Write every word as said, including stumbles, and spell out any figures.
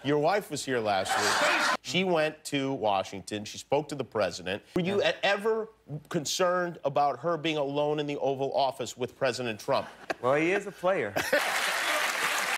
Your wife was here last week. She went to Washington. She spoke to the president. Were you Yeah. ever concerned about her being alone in the Oval Office with President Trump? Well, he is a player.